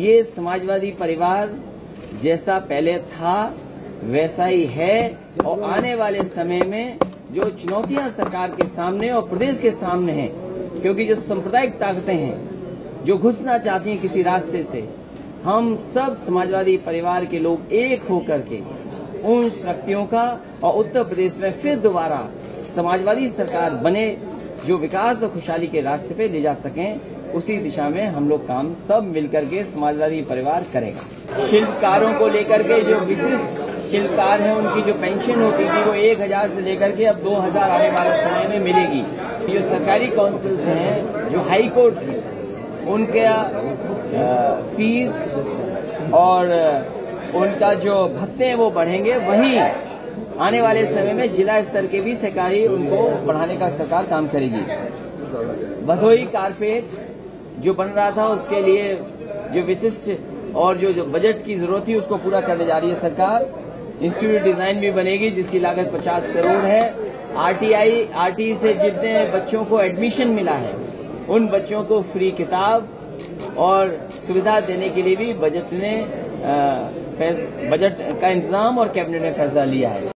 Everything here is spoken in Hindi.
ये समाजवादी परिवार जैसा पहले था वैसा ही है और आने वाले समय में जो चुनौतियां सरकार के सामने और प्रदेश के सामने हैं, क्योंकि जो सांप्रदायिक ताकतें हैं जो घुसना चाहती हैं किसी रास्ते से, हम सब समाजवादी परिवार के लोग एक होकर के उन शक्तियों का और उत्तर प्रदेश में फिर दोबारा समाजवादी सरकार बने जो विकास और खुशहाली के रास्ते पे ले जा सकें, उसी दिशा में हम लोग काम सब मिलकर के समाजवादी परिवार करेगा। शिल्पकारों को लेकर के जो विशिष्ट शिल्पकार हैं उनकी जो पेंशन होती थी वो 1000 से लेकर के अब 2000 आने वाले समय में मिलेगी। जो सरकारी काउंसिल्स हैं जो हाई कोर्ट की, उनका फीस और उनका जो भत्ते हैं वो बढ़ेंगे। वहीं आने वाले समय में जिला स्तर के भी सरकारी उनको बढ़ाने का सरकार काम करेगी। भदोही कारपेट जो बन रहा था उसके लिए जो विशिष्ट और जो बजट की जरूरत थी उसको पूरा करने जा रही है सरकार। इंस्टीट्यूट डिजाइन भी बनेगी जिसकी लागत 50 करोड़ है। आरटी से जितने बच्चों को एडमिशन मिला है उन बच्चों को फ्री किताब और सुविधा देने के लिए भी बजट का इंतजाम और कैबिनेट ने फैसला लिया है।